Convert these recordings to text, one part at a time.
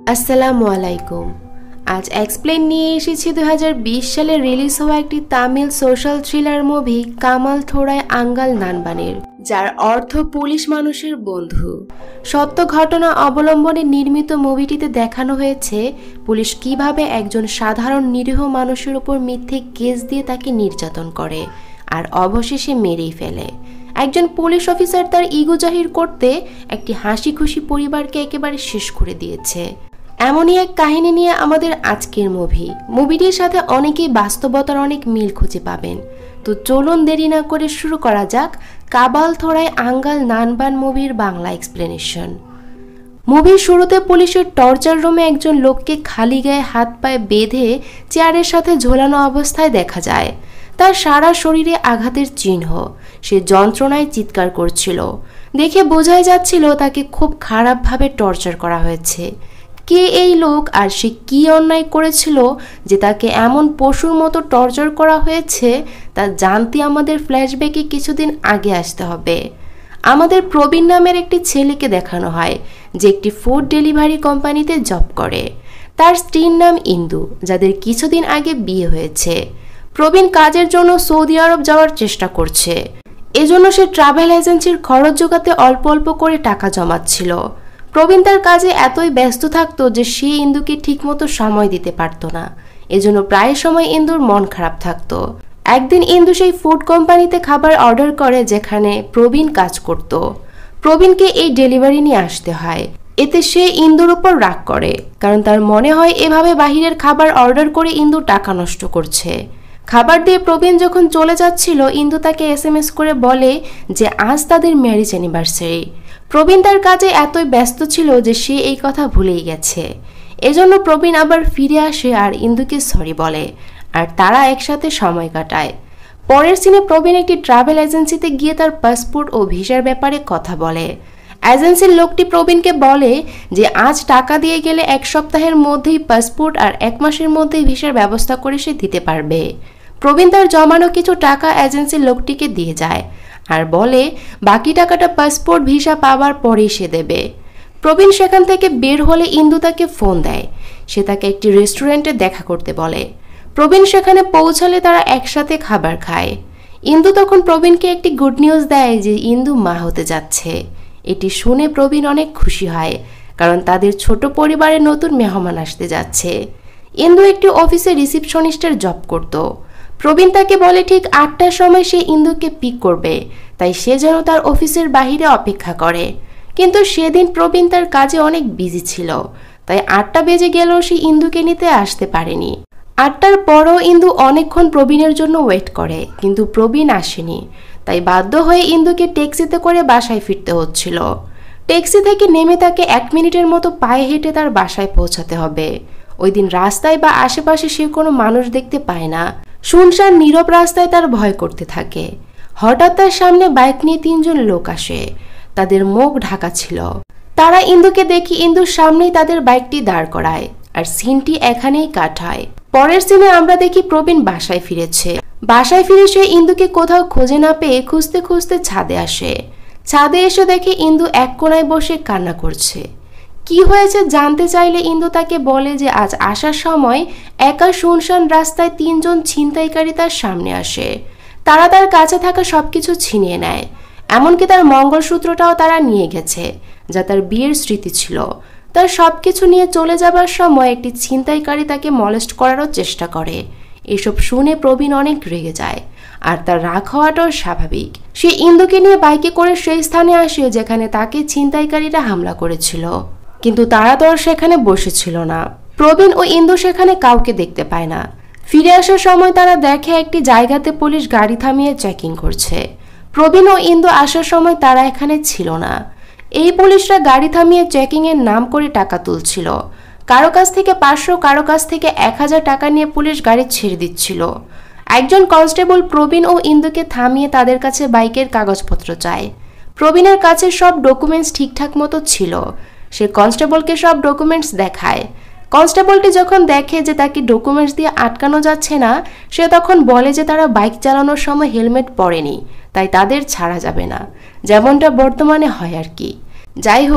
আসসালামু আলাইকুম। আজ এক্সপ্লেন নিয়ে এসেছি 2020 সালে রিলিজ হওয়া একটি তামিল সোশ্যাল থ্রিলার মুভি কামালথোরাই আঙ্গাল নানবানের, যার অর্থ পুলিশ মানুষের বন্ধু। সত্য ঘটনা অবলম্বনে নির্মিত মুভিটিতে দেখানো হয়েছে পুলিশ কিভাবে একজন সাধারণ নিরীহ মানুষের উপর মিথ্যে কেস দিয়ে তাকে নির্যাতন করে আর অবশেষে মেরেই ফেলে। একজন পুলিশ অফিসার তার ইগো জাহির করতে একটি হাসি খুশি পরিবারকে একেবারে শেষ করে দিয়েছে। এমনই এক কাহিনী নিয়ে আমাদের আজকের মুভিটির সাথে অনেকেই বাস্তবতার অনেক মিল খুঁজে পাবেন। তো চলুন দেরি না করে শুরু করা যাক কাবালথোরাই আঙ্গাল নানবান মুভির বাংলা এক্সপ্লেনেশন। মুভির শুরুতে পুলিশের টর্চার রুমে একজন লোককে খালি গায়ে হাত পায়ে বেঁধে চেয়ারের সাথে ঝোলানো অবস্থায় দেখা যায়। তার সারা শরীরে আঘাতের চিহ্ন, সে যন্ত্রণায় চিৎকার করছিল। দেখে বোঝাই যাচ্ছিল তাকে খুব খারাপভাবে টর্চার করা হয়েছে। কে এই লোক আর সে কি অন্যায় করেছিল যে তাকে এমন পশুর মতো টর্চার করা হয়েছে তা জানতে আমাদের ফ্ল্যাশব্যাকে কিছুদিন আগে আসতে হবে। আমাদের প্রবীণ নামের একটি ছেলেকে দেখানো হয় যে একটি ফুড ডেলিভারি কোম্পানিতে জব করে। তার স্ত্রীর নাম ইন্দু, যাদের কিছুদিন আগে বিয়ে হয়েছে। প্রবীণ কাজের জন্য সৌদি আরব যাওয়ার চেষ্টা করছে, এজন্য সে ট্রাভেল এজেন্সির খরচ জোগাতে অল্প অল্প করে টাকা জমাচ্ছিল। প্রবীণ তার কাজে এতই ব্যস্ত থাকতো যে সে ইন্দুকে ঠিকমতো সময় দিতে পারত না, এজন্য প্রায় সময় ইন্দুর মন খারাপ থাকতো। একদিন ইন্দু সেই ফুড কোম্পানিতে খাবার অর্ডার করে যেখানে প্রবীণ কাজ করত। প্রবীণকে এই ডেলিভারি নিয়ে আসতে হয়। এতে সে ইন্দুর উপর রাগ করে, কারণ তার মনে হয় এভাবে বাহিরের খাবার অর্ডার করে ইন্দু টাকা নষ্ট করছে। খাবার দিয়ে প্রবীণ যখন চলে যাচ্ছিল, ইন্দু তাকে SMS করে বলে যে আজ তাদের ম্যারেজ অ্যানিভার্সারি। প্রবীণ তার কাজে এতই ব্যস্ত ছিল যে সে এই কথা ভুলেই গেছে। এজন্য প্রবীণ আবার ফিরে আসে আর ইন্দুকে সরি বলে, আর তারা একসাথে সময় কাটায়। পরের সিনে প্রবীণ একটি ট্রাভেল এজেন্সিতে গিয়ে তার পাসপোর্ট ও ভিসার ব্যাপারে কথা বলে। এজেন্সির লোকটি প্রবীণকে বলে যে আজ টাকা দিয়ে গেলে 1 সপ্তাহের মধ্যেই পাসপোর্ট আর 1 মাসের মধ্যেই ভিসার ব্যবস্থা করে সে দিতে পারবে। প্রবীণ তার জমানো কিছু টাকা এজেন্সির লোকটিকে দিয়ে যায় আর বলে বাকি টাকাটা পাসপোর্ট ভিসা পাওয়ার পরেই সে দেবে। প্রবীণ সেখান থেকে বের হলে ইন্দু তাকে ফোন দেয়। সে তাকে একটি রেস্টুরেন্টে দেখা করতে বলে। প্রবীণ সেখানে পৌঁছালে তারা একসাথে খাবার খায়। ইন্দু তখন প্রবীণকে একটি গুড নিউজ দেয় যে ইন্দু মা হতে যাচ্ছে। এটি শুনে প্রবীণ অনেক খুশি হয়, কারণ তাদের ছোট পরিবারে নতুন মেহমান আসতে যাচ্ছে। ইন্দু একটি অফিসে রিসিপশনিস্টের জব করত। প্রবীণ তাকে বলে ঠিক 8টার সময় সে ইন্দুকে পিক করবে, তাই সে যেন তার অফিসের বাহিরে অপেক্ষা করে। কিন্তু সেদিন প্রবীণ তার কাজে অনেক বিজি ছিল, তাই 8টা বেজে গেলেও সে ইন্দুকে নিতে আসতে পারেনি। 8টার পরও ইন্দু অনেকক্ষণ প্রবীণের জন্য ওয়েট করে, কিন্তু প্রবীণ আসেনি। তাই বাধ্য হয়ে ইন্দুকে ট্যাক্সিতে করে বাসায় ফিরতে হচ্ছিল। ট্যাক্সি থেকে নেমে তাকে 1 মিনিটের মতো পায়ে হেঁটে তার বাসায় পৌঁছাতে হবে। ওই দিন রাস্তায় বা আশেপাশে সে কোনো মানুষ দেখতে পায় না। শুনশান নীরব রাস্তায় তার ভয় করতে থাকে। হঠাৎ তার সামনে বাইক নিয়ে 3 জন লোক আসে। তাদের মুখ ঢাকা ছিল। তারা ইন্দুকে দেখে ইন্দুর সামনেই তাদের বাইকটি দাঁড় করায়, আর সিনটি এখানেই কাট হয়। পরের সিনে আমরা দেখি প্রবীণ বাসায় ফিরেছে। বাসায় ফিরে সে ইন্দুকে কোথাও খুঁজে না পেয়ে খুঁজতে খুঁজতে ছাদে আসে। ছাদে এসে দেখে ইন্দু এক কোণায় বসে কান্না করছে। কি হয়েছে জানতে চাইলে ইন্দু তাকে বলে যে আজ আসার সময় একা শুনশান রাস্তায় 3 জন ছিনতাইকারী তার সামনে আসে। তারা তার কাছে থাকা সবকিছু ছিনিয়ে নেয়, এমনকি তার মঙ্গলসূত্রটাও তারা নিয়ে গেছে, যা তার বিয়ের স্মৃতি ছিল। তার সবকিছু নিয়ে চলে যাবার সময় একটি ছিনতাইকারী তাকে মলেস্ট করারও চেষ্টা করে। এসব শুনে প্রবীণ অনেক রেগে যায়, আর তার রাগ হওয়াটাও স্বাভাবিক। সে ইন্দুকে নিয়ে বাইকে করে সেই স্থানে আসে যেখানে তাকে ছিনতাইকারীরা হামলা করেছিল, কিন্তু তারা তো আর সেখানে বসেছিল না। প্রবীণ ও ইন্দু সেখানে কাউকে দেখতে পায় না। ফিরে আসার সময় তারা দেখে একটি জায়গাতে পুলিশ গাড়ি থামিয়ে চেকিং করছে। প্রবীণ ও ইন্দু আসার সময় তারা এখানে ছিল না। এই পুলিশরা গাড়ি থামিয়ে চেকিং এর নাম করে টাকা তুলছিল। কারো কাছ থেকে 500, কারো কাছ থেকে 1000 টাকা নিয়ে পুলিশ গাড়ি ছেড়ে দিচ্ছিল। একজন কনস্টেবল প্রবীণ ও ইন্দুকে থামিয়ে তাদের কাছে বাইকের কাগজপত্র চায়। প্রবীণের কাছে সব ডকুমেন্টস ঠিকঠাক মতো ছিল। সে কনস্টেবলকে সব ডকুমেন্টস দেখায়। কনস্টেবলটি যখন দেখে যে তাকে ডকুমেন্টস দিয়ে আটকানো যাচ্ছে না, সে তখন বলে যে তারা বাইক চালানোর সময় হেলমেট পরেনি, তাই তাদের ছাড়া যাবে না, যেমনটা বর্তমানে হয় আর কি। যাই হোক,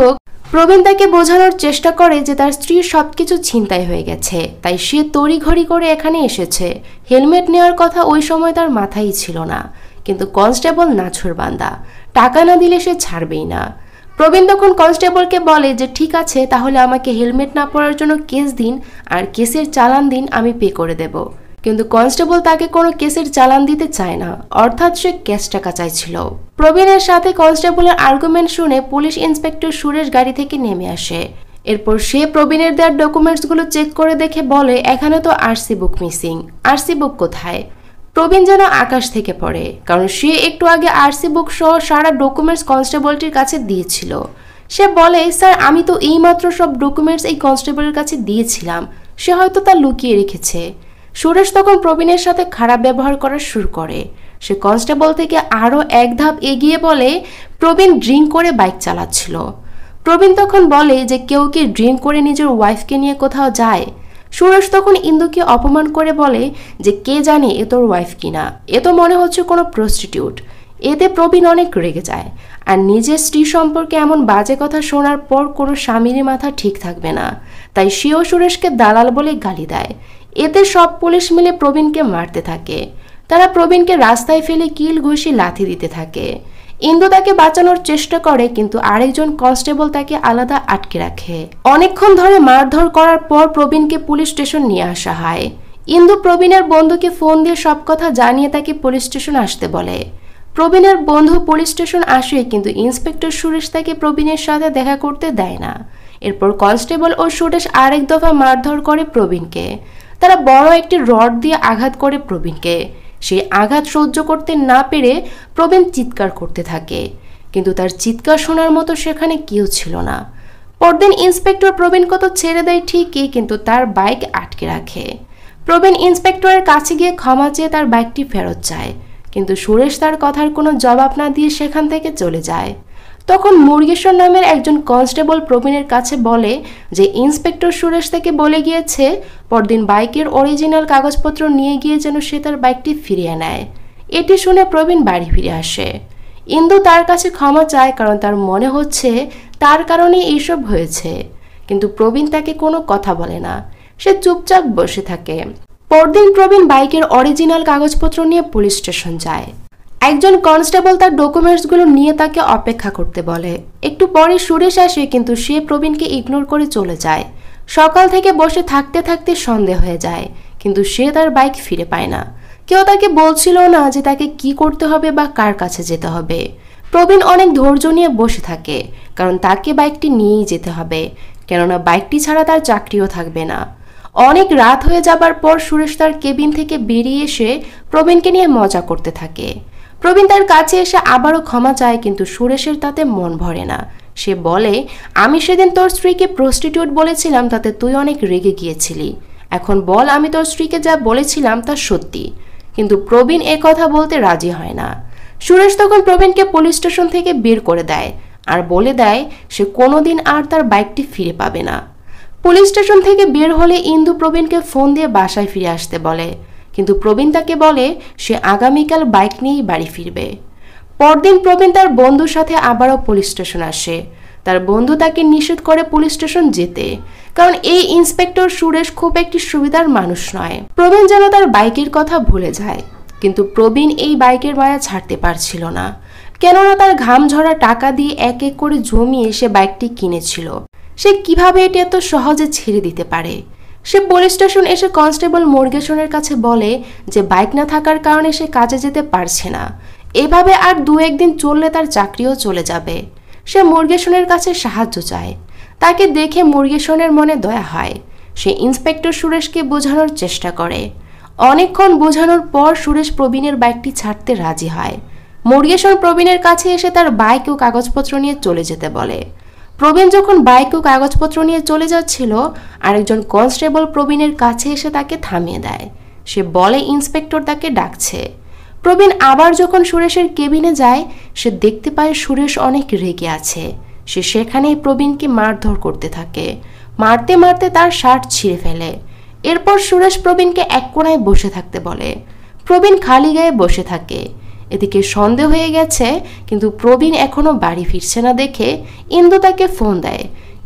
প্রবীণ তাকে বোঝানোর চেষ্টা করে যে তার স্ত্রীর সবকিছু ছিনতাই হয়ে গেছে, তাই সে তড়িঘড়ি করে এখানে এসেছে। হেলমেট নেওয়ার কথা ওই সময় তার মাথায় ছিল না, কিন্তু কনস্টেবল নাছোড়বান্দা, টাকা না দিলে সে ছাড়বেই না। প্রবীণ তখন কনস্টেবলকে বলে যে ঠিক আছে, তাহলে আমাকে হেলমেট না পরার জন্য কেস দিন, আর কেসের চালান দিন, আমি পে করে দেব। কিন্তু কনস্টেবল তাকে কোনো কেসের চালান দিতে চায় না, অর্থাৎ সে ক্যাশ টাকা চাইছিল। প্রবীণের সাথে কনস্টেবলের আর্গুমেন্ট শুনে পুলিশ ইন্সপেক্টর সুরেশ গাড়ি থেকে নেমে আসে। এরপর সে প্রবীণের দেওয়ার ডকুমেন্টসগুলো চেক করে দেখে বলে এখানে তো RC book missing. RC book কোথায়? প্রবীণ যেন আকাশ থেকে পড়ে, কারণ সে একটু আগে আরসি বুক সহ সারা ডকুমেন্টস কনস্টেবলটির কাছে দিয়েছিল। সে বলে স্যার, আমি তো এইমাত্র সব ডকুমেন্টস এই কনস্টেবলের কাছে দিয়েছিলাম, সে হয়তো তা লুকিয়ে রেখেছে। সুরেশ তখন প্রবীণের সাথে খারাপ ব্যবহার করা শুরু করে। সে কনস্টেবল থেকে আরও এক ধাপ এগিয়ে বলে প্রবীণ ড্রিঙ্ক করে বাইক চালাচ্ছিল। প্রবীণ তখন বলে যে কেউ কি ড্রিঙ্ক করে নিজের ওয়াইফকে নিয়ে কোথাও যায়? সুরেশ তখন ইন্দুকে অপমান করে বলে যে কে জানে এ তোর ওয়াইফ কিনা, এ তো মনে হচ্ছে কোনো প্রস্টিটিউট। এতে প্রবীণ অনেক রেগে যায়, আর নিজের স্ত্রী সম্পর্কে এমন বাজে কথা শোনার পর কোনো স্বামীর মাথা ঠিক থাকবে না, তাই সেও সুরেশকে দালাল বলে গালি দেয়। এতে সব পুলিশ মিলে প্রবীণকে মারতে থাকে। তারা প্রবীণকে রাস্তায় ফেলে কিল ঘুষি লাথি দিতে থাকে। ইন্দু তাকে বাঁচানোর চেষ্টা করে, কিন্তু আরেকজন কনস্টেবল তাকে আলাদা আটকে রাখে। অনেকক্ষণ ধরে মারধর করার পর প্রবীণকে পুলিশ স্টেশন নিয়ে আসা হয়। ইন্দু প্রবীণের বন্ধুকে ফোন দিয়ে সব কথা জানিয়ে তাকে পুলিশ স্টেশন আসতে বলে। প্রবীণের বন্ধু পুলিশ স্টেশন আসে, কিন্তু ইন্সপেক্টর সুরেশ তাকে প্রবীণের সাথে দেখা করতে দেয় না। এরপর কনস্টেবল ও সুরেশ আরেক দফা মারধর করে প্রবীণকে। তারা বড় একটি রড দিয়ে আঘাত করে প্রবীণকে। সেই আঘাত সহ্য করতে না পেরে প্রবীণ চিৎকার করতে থাকে, কিন্তু তার চিৎকার শোনার মতো সেখানে কেউ ছিল না। পরদিন ইন্সপেক্টর প্রবীণকে তো ছেড়ে দেয় ঠিকই, কিন্তু তার বাইক আটকে রাখে। প্রবীণ ইন্সপেক্টরের কাছে গিয়ে ক্ষমা চেয়ে তার বাইকটি ফেরত চায়, কিন্তু সুরেশ তার কথার কোনো জবাব না দিয়ে সেখান থেকে চলে যায়। তখন মুরগেশ্বর নামের একজন কনস্টেবল প্রবীণের কাছে বলে যে ইন্সপেক্টর সুরেশ তাকে বলে গিয়েছে পরদিন বাইকের অরিজিনাল কাগজপত্র নিয়ে গিয়ে যেন সে তার বাইকটি ফিরিয়ে নেয়। এটি শুনে প্রবীণ বাড়ি ফিরে আসে। ইন্দু তার কাছে ক্ষমা চায়, কারণ তার মনে হচ্ছে তার কারণে এইসব হয়েছে, কিন্তু প্রবীণ তাকে কোনো কথা বলে না, সে চুপচাপ বসে থাকে। পরদিন প্রবীণ বাইকের অরিজিনাল কাগজপত্র নিয়ে পুলিশ স্টেশন যায়। একজন কনস্টেবল তার ডকুমেন্টসগুলো নিয়ে তাকে অপেক্ষা করতে বলে। একটু পরে সুরেশ আসে, কিন্তু সে প্রবীণকে ইগনোর করে চলে যায়। সকাল থেকে বসে থাকতে থাকতে সন্দেহ হয়ে যায়, কিন্তু সে তার বাইক ফিরে পায় না। কেউ তাকে বলছিল না যে তাকে কি করতে হবে বা কার কাছে যেতে হবে। প্রবীণ অনেক ধৈর্য নিয়ে বসে থাকে, কারণ তাকে বাইকটি নিয়েই যেতে হবে, কেননা বাইকটি ছাড়া তার চাকরিও থাকবে না। অনেক রাত হয়ে যাবার পর সুরেশ তার কেবিন থেকে বেরিয়ে এসে প্রবীণকে নিয়ে মজা করতে থাকে। প্রবীণ তার কাছে এসে আবারও ক্ষমা চায়, কিন্তু সুরেশের তাতে মন ভরে না। সে বলে আমি সেদিন তোর স্ত্রীকে প্রস্টিটিউট বলেছিলাম, তাতে তুই অনেক রেগে গিয়েছিলি। এখন বল আমি তোর স্ত্রীকে যা বলেছিলাম তা সত্যি। কিন্তু প্রবীণ এ কথা বলতে রাজি হয় না। সুরেশ তখন প্রবীণকে পুলিশ স্টেশন থেকে বের করে দেয়, আর বলে দেয় সে কোনোদিন আর তার বাইকটি ফিরে পাবে না। পুলিশ স্টেশন থেকে বের হলে ইন্দু প্রবীণকে ফোন দিয়ে বাসায় ফিরে আসতে বলে, কিন্তু প্রবীণ তাকে বলে সে আগামীকাল বাইক নিয়েই বাড়ি ফিরবে। পরদিন প্রবীণ তার বন্ধুর সাথে আবারও পুলিশ স্টেশন আসে। তার বন্ধু তাকে নিষেধ করে পুলিশ স্টেশন যেতে, কারণ এই ইন্সপেক্টর সুরেশ খুব একটি সুবিধার মানুষ নয়। প্রবীণ যেন তার বাইকের কথা ভুলে যায়, কিন্তু প্রবীণ এই বাইকের মায়া ছাড়তে পারছিল না, কেননা তার ঘাম ঝরা টাকা দিয়ে এক এক করে জমিয়ে সে বাইকটি কিনেছিল। সে কিভাবে এটি এত সহজে ছেড়ে দিতে পারে? সে পুলিশ স্টেশন এসে কনস্টেবল মুরগেশনের কাছে বলে যে বাইক না থাকার কারণে সে কাজে যেতে পারছে না, এভাবে আর 2-1 দিন চললে তার চাকরিও চলে যাবে। সে মুরগেশনের কাছে সাহায্য চায়। তাকে দেখে মুরগেশনের মনে দয়া হয়। সে ইন্সপেক্টর সুরেশকে বোঝানোর চেষ্টা করে। অনেকক্ষণ বোঝানোর পর সুরেশ প্রবীণের বাইকটি ছাড়তে রাজি হয়। মুরগেশন প্রবীণের কাছে এসে তার বাইক ও কাগজপত্র নিয়ে চলে যেতে বলে। প্রবীণ যখন বাইক ও কাগজপত্র নিয়ে চলে যাচ্ছিল, আরেকজন কনস্টেবল প্রবীণের কাছে এসে তাকে থামিয়ে দেয়। সে বলে ইন্সপেক্টর তাকে ডাকছে। প্রবীণ আবার যখন সুরেশের কেবিনে যায়, সে দেখতে পায় সুরেশ অনেক রেগে আছে। সে সেখানেই প্রবীণকে মারধর করতে থাকে। মারতে মারতে তার শার্ট ছিঁড়ে ফেলে। এরপর সুরেশ প্রবীণকে এক কোণায় বসে থাকতে বলে। প্রবীণ খালি গায়ে বসে থাকে। এদিকে সন্দেহ হয়ে গেছে, কিন্তু প্রবীণ এখনো বাড়ি ফিরছে না দেখে ইন্দু তাকে ফোন দেয়।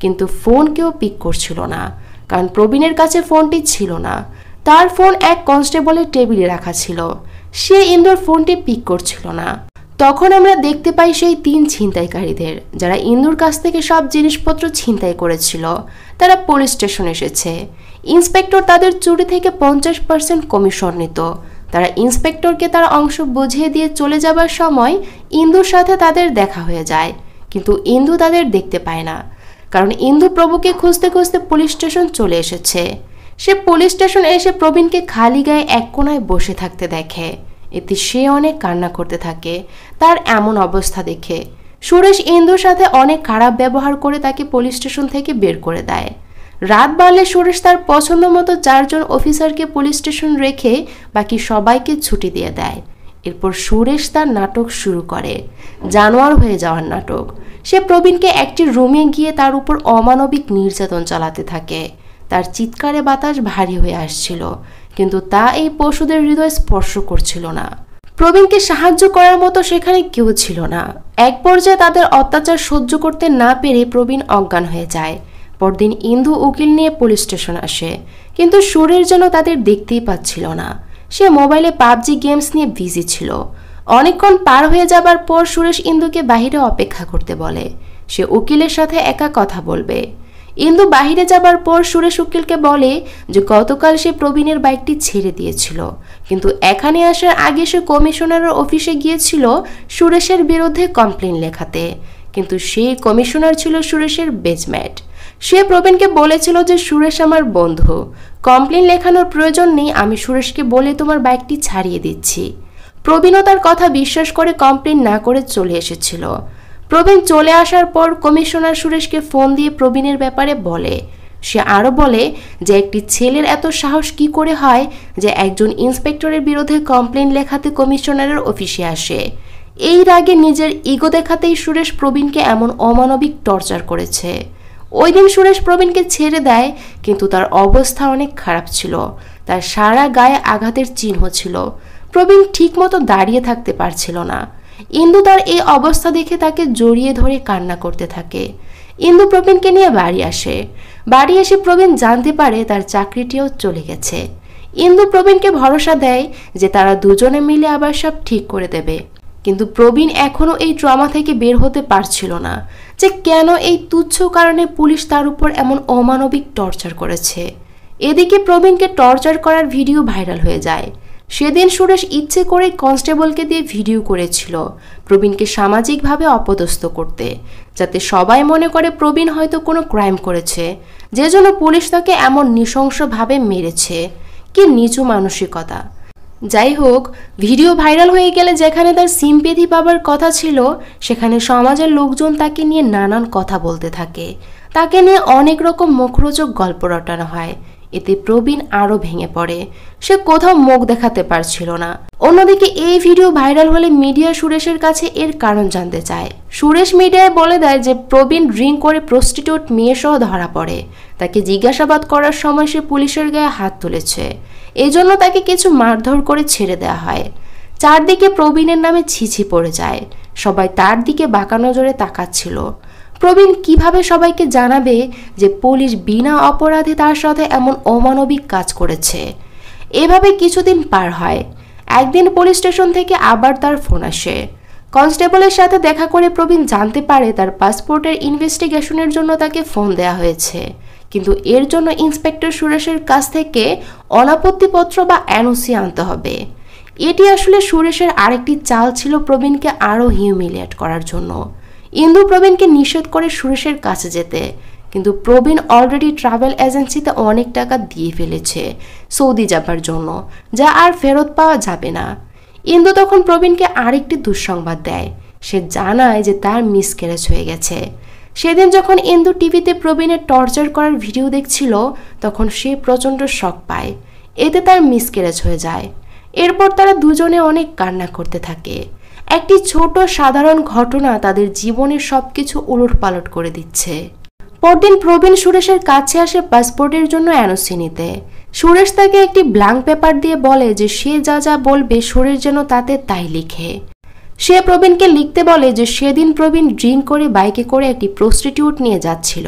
কিন্তু ফোন কেউ পিক করছিল না, কারণ প্রবীণের কাছে ফোনটি ছিল না। তার ফোন এক কনস্টেবলের টেবিলে রাখা ছিল, সে ইন্দুর ফোনটি পিক করছিল না। তখন আমরা দেখতে পাই সেই 3 ছিনতাইকারীদের, যারা ইন্দুর কাছ থেকে সব জিনিসপত্র ছিনতাই করেছিল, তারা পুলিশ স্টেশনে এসেছে। ইন্সপেক্টর তাদের চুরি থেকে 50% কমিশন নিত। তারা ইন্সপেক্টরকে তার অংশ বুঝিয়ে দিয়ে চলে যাবার সময় ইন্দুর সাথে তাদের দেখা হয়ে যায়, কিন্তু ইন্দু তাদের দেখতে পায় না, কারণ ইন্দু প্রভুকে খুঁজতে খুঁজতে পুলিশ স্টেশন চলে এসেছে। সে পুলিশ স্টেশনে এসে প্রবীণকে খালি গায়ে এক কোনায় বসে থাকতে দেখে। এতে সে অনেক কান্না করতে থাকে তার এমন অবস্থা দেখে। সুরেশ ইন্দুর সাথে অনেক খারাপ ব্যবহার করে তাকে পুলিশ স্টেশন থেকে বের করে দেয়। রাত বাড়লে সুরেশ তার পছন্দ মতো 4 জন অফিসারকে পুলিশ স্টেশন রেখে বাকি সবাইকে ছুটি দিয়ে দেয়। এরপর সুরেশ তার নাটক শুরু করে, জানোয়ার হয়ে যাওয়ার নাটক। সে প্রবীণকে একটি রুমে গিয়ে তার উপর অমানবিক নির্যাতন চালাতে থাকে। তার চিৎকারে বাতাস ভারী হয়ে আসছিল, কিন্তু তা এই পশুদের হৃদয় স্পর্শ করছিল না। প্রবীণকে সাহায্য করার মতো সেখানে কেউ ছিল না। এক পর্যায়ে তাদের অত্যাচার সহ্য করতে না পেরে প্রবীণ অজ্ঞান হয়ে যায়। পরদিন ইন্দু উকিল নিয়ে পুলিশ স্টেশন আসে, কিন্তু সুরেশ যেন তাদের দেখতেই পাচ্ছিল না। সে মোবাইলে পাবজি গেমস নিয়ে বিজি ছিল। অনেকক্ষণ পার হয়ে যাবার পর সুরেশ ইন্দুকে বাহিরে অপেক্ষা করতে বলে, সে উকিলের সাথে একা কথা বলবে। ইন্দু বাহিরে যাবার পর সুরেশ উকিলকে বলে যে গতকাল সে প্রবীণের বাইকটি ছেড়ে দিয়েছিল, কিন্তু এখানে আসার আগে সে কমিশনারের অফিসে গিয়েছিল সুরেশের বিরুদ্ধে কমপ্লেন লেখাতে, কিন্তু সেই কমিশনার ছিল সুরেশের বেজমেট। সে প্রবীণকে বলেছিল যে সুরেশ আমার বন্ধু, কমপ্লেন লেখানোর প্রয়োজন নেই, আমি সুরেশকে বলে তোমার বাইকটি ছাড়িয়ে দিচ্ছি। প্রবীণও তার কথা বিশ্বাস করে কমপ্লেন না করে চলে এসেছিল। প্রবীণ চলে আসার পর কমিশনার সুরেশকে ফোন দিয়ে প্রবীণের ব্যাপারে বলে। সে আরও বলে যে একটি ছেলের এত সাহস কি করে হয় যে একজন ইন্সপেক্টরের বিরুদ্ধে কমপ্লেন লেখাতে কমিশনারের অফিসে আসে। এই রাগে নিজের ইগো দেখাতেই সুরেশ প্রবীণকে এমন অমানবিক টর্চার করেছে। ওই দিন সুরেশ প্রবীণকে ছেড়ে দেয়, কিন্তু তার অবস্থা অনেক খারাপ ছিল। তার সারা গায়ে আঘাতের চিহ্ন ছিল। প্রবীণ ঠিকমতো দাঁড়িয়ে থাকতে পারছিল না। ইন্দু তার এই অবস্থা দেখে তাকে জড়িয়ে ধরে কান্না করতে থাকে। ইন্দু প্রবীণকে নিয়ে বাড়ি আসে। বাড়ি এসে প্রবীণ জানতে পারে তার চাকরিটিও চলে গেছে। ইন্দু প্রবীণকে ভরসা দেয় যে তারা দুজনে মিলে আবার সব ঠিক করে দেবে, কিন্তু প্রবীণ এখনও এই ট্রমা থেকে বের হতে পারছিল না যে কেন এই তুচ্ছ কারণে পুলিশ তার উপর এমন অমানবিক টর্চার করেছে। এদিকে প্রবীণকে টর্চার করার ভিডিও ভাইরাল হয়ে যায়। সেদিন সুরেশ ইচ্ছে করে কনস্টেবলকে দিয়ে ভিডিও করেছিল প্রবীণকে সামাজিকভাবে অপদস্থ করতে, যাতে সবাই মনে করে প্রবীণ হয়তো কোনো ক্রাইম করেছে, যে জন্য পুলিশ তাকে এমন নৃশংসভাবে মেরেছে। কি নিচু মানসিকতা। যাই হোক, ভিডিও ভাইরাল হয়ে গেলে যেখানে তার সিম্পেথি পাবার কথা ছিল, সেখানে সমাজের লোকজন তাকে নিয়ে নানান কথা বলতে থাকে। তাকে নিয়ে অনেক রকম মুখরোচক গল্প রটানো হয়। এতে প্রবীণ আরও ভেঙে পড়ে। সে কোথাও মুখ দেখাতে পারছিল না। অন্যদিকে এই ভিডিও ভাইরাল হলে মিডিয়া সুরেশের কাছে এর কারণ জানতে চায়। সুরেশ মিডিয়ায় বলে দেয় যে প্রবীণ ড্রিঙ্ক করে প্রস্টিটিউট মেয়ে সহ ধরা পড়ে। তাকে জিজ্ঞাসাবাদ করার সময় সে পুলিশের গায়ে হাত তুলেছে, এজন্য তাকে কিছু মারধর করে ছেড়ে দেওয়া হয়। চারদিকে প্রবীণের নামে ছিছি পড়ে যায়। সবাই তার দিকে বাঁকা নজরে তাকাচ্ছিল। প্রবীণ কিভাবে সবাইকে জানাবে যে পুলিশ বিনা অপরাধে তার সাথে এমন অমানবিক কাজ করেছে। এভাবে কিছুদিন পার হয়। একদিন পুলিশ স্টেশন থেকে আবার তার ফোন আসে। কনস্টেবলের সাথে দেখা করে প্রবীণ জানতে পারে তার পাসপোর্টের ইনভেস্টিগেশনের জন্য তাকে ফোন দেয়া হয়েছে, কিন্তু এর জন্য ইন্সপেক্টর সুরেশের কাছ থেকে অনাপত্তিপত্র বা এনওসি আনতে হবে। এটি আসলে সুরেশের আরেকটি চাল ছিল প্রবীণকে আরও হিউমিলিয়েট করার জন্য। ইন্দু প্রবীণকে নিষেধ করে সুরেশের কাছে যেতে, কিন্তু প্রবীণ অলরেডি ট্রাভেল এজেন্সিতে অনেক টাকা দিয়ে ফেলেছে সৌদি যাবার জন্য, যা আর ফেরত পাওয়া যাবে না। ইন্দু তখন প্রবীণকে আরেকটি দুঃসংবাদ দেয়। সে জানায় যে তার মিসক্যারেজ হয়ে গেছে। সেদিন যখন ইন্দু টিভিতে প্রবীণের টর্চার করার ভিডিও দেখছিল, তখন সে প্রচণ্ড শক পায়। এতে তার মিসক্যারেজ হয়ে যায়। এরপর তারা দুজনে অনেক কান্না করতে থাকে। একটি ছোট সাধারণ ঘটনা তাদের জীবনের সবকিছু উলটপালট করে দিচ্ছে। পরদিন প্রবীণ সুরেশের কাছে আসে পাসপোর্টের জন্য এনওসি নিতে। সুরেশ তাকে একটি ব্ল্যাঙ্ক পেপার দিয়ে বলে যে সে যা যা বলবে সুরেশ যেন তাতে তাই লিখে। সে প্রবীণকে লিখতে বলে যে সেদিন প্রবীণ ড্রিঙ্ক করে বাইকে করে একটি প্রস্টিটিউট নিয়ে যাচ্ছিল।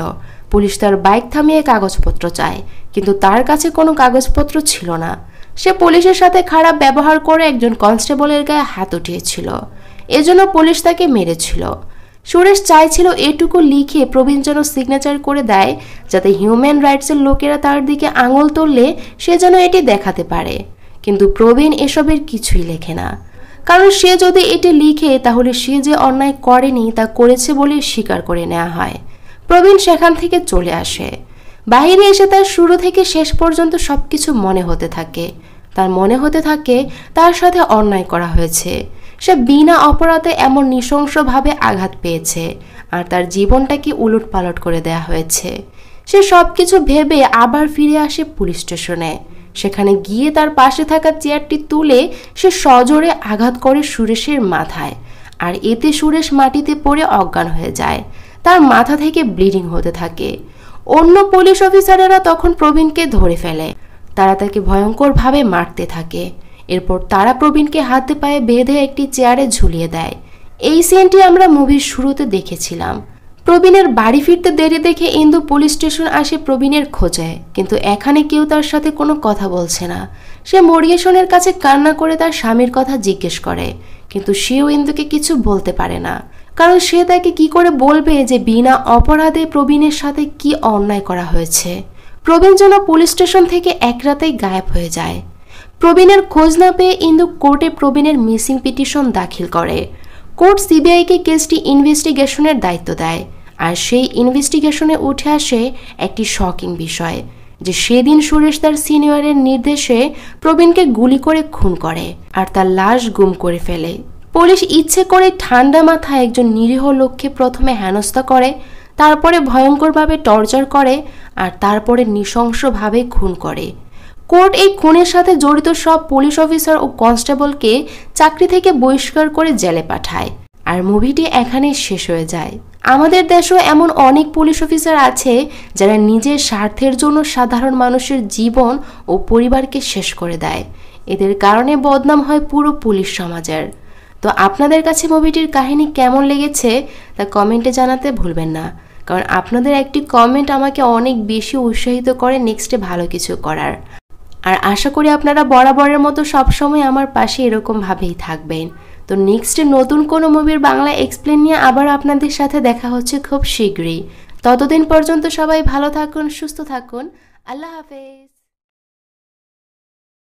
পুলিশ তার বাইক থামিয়ে কাগজপত্র চায়, কিন্তু তার কাছে কোনো কাগজপত্র ছিল না। সে পুলিশের সাথে খারাপ ব্যবহার করে একজন কনস্টেবলের গায়ে হাত উঠিয়েছিল, এজন্য পুলিশ তাকে মেরেছিল। সুরেশ চাইছিল এটুকু লিখে প্রবীণ যেন সিগনেচার করে দেয়, যাতে হিউম্যান রাইটসের লোকেরা তার দিকে আঙুল তুললে সে যেন এটি দেখাতে পারে। কিন্তু প্রবীণ এসবের কিছুই লেখে না, কারণ সে যদি এটি লিখে তাহলে সে যে অন্যায় করেনি তা করেছে বলে স্বীকার করে নেওয়া হয়। প্রবীণ সেখান থেকে চলে আসে। বাইরে এসে তার শুরু থেকে শেষ পর্যন্ত সবকিছু মনে হতে থাকে। তার মনে হতে থাকে তার সাথে অন্যায় করা হয়েছে, সে বিনা অপরাধে এমন নৃশংসভাবে আঘাত পেয়েছে, আর তার জীবনটাকে উলটপালট করে দেয়া হয়েছে। সে সবকিছু ভেবে আবার ফিরে আসে পুলিশ স্টেশনে। সেখানে গিয়ে তার পাশে থাকা চেয়ারটি তুলে সে সজোরে আঘাত করে সুরেশের মাথায়, আর এতে সুরেশ মাটিতে পড়ে অজ্ঞান হয়ে যায়। তার মাথা থেকে ব্লিডিং হতে থাকে। অন্য পুলিশ অফিসারেরা তখন প্রবীণকে ধরে ফেলে। তারা তাকে ভয়ঙ্করভাবে মারতে থাকে। এরপর তারা প্রবীণকে হাতে পায়ে বেঁধে একটি চেয়ারে ঝুলিয়ে দেয়। এই সিনটি আমরা মুভির শুরুতে দেখেছিলাম। প্রবীণের বাড়ি ফিরতে দেরি দেখে ইন্দু পুলিশ স্টেশন আসে প্রবীণের খোঁজে, কিন্তু এখানে কেউ তার সাথে কোনো কথা বলছে না। সে মরিয়েশনের কাছে কান্না করে তার স্বামীর কথা জিজ্ঞেস করে, কিন্তু সেও ইন্দুকে কিছু বলতে পারে না, কারণ সে তাকে কি করে বলবে যে বিনা অপরাধে প্রবীণের সাথে কি অন্যায় করা হয়েছে। প্রবীণ যেন পুলিশ স্টেশন থেকে এক রাতেই গায়েব হয়ে যায়। প্রবীণের খোঁজ না পেয়ে ইন্দু কোর্টে প্রবীণের মিসিং পিটিশন দাখিল করে। কোর্ট সিবিআইকে কেসটি ইনভেস্টিগেশনের দায়িত্ব দেয়, আর সেই ইনভেস্টিগেশনে উঠে আসে একটি শকিং বিষয়, যে সেদিন সুরেশ তার সিনিয়রের নির্দেশে প্রবীণকে গুলি করে খুন করে আর তার লাশ গুম করে ফেলে। পুলিশ ইচ্ছে করে ঠান্ডা মাথায় একজন নিরীহ লোককে প্রথমে হেনস্থা করে, তারপরে ভয়ঙ্করভাবে টর্চার করে, আর তারপরে নৃশংসভাবে খুন করে। কোর্ট এই খুনের সাথে জড়িত সব পুলিশ অফিসার ও কনস্টেবলকে চাকরি থেকে বহিষ্কার করে জেলে পাঠায়, আর মুভিটি এখানেই শেষ হয়ে যায়। আমাদের দেশেও এমন অনেক পুলিশ অফিসার আছে যারা নিজের স্বার্থের জন্য সাধারণ মানুষের জীবন ও পরিবারকে শেষ করে দেয়। এদের কারণে বদনাম হয় পুরো পুলিশ সমাজের। তো আপনাদের কাছে মুভিটির কাহিনী কেমন লেগেছে তা কমেন্টে জানাতে ভুলবেন না, কারণ আপনাদের একটি কমেন্ট আমাকে অনেক বেশি উৎসাহিত করে নেক্সটে ভালো কিছু করার। আর আশা করি আপনারা বরাবরের মতো সবসময় আমার পাশে এরকমভাবেই থাকবেন। তো নেক্সটে নতুন কোনো মুভির বাংলা এক্সপ্লেন নিয়ে আবার আপনাদের সাথে দেখা হচ্ছে খুব শীঘ্রই। ততদিন পর্যন্ত সবাই ভালো থাকুন, সুস্থ থাকুন। আল্লাহ হাফেজ।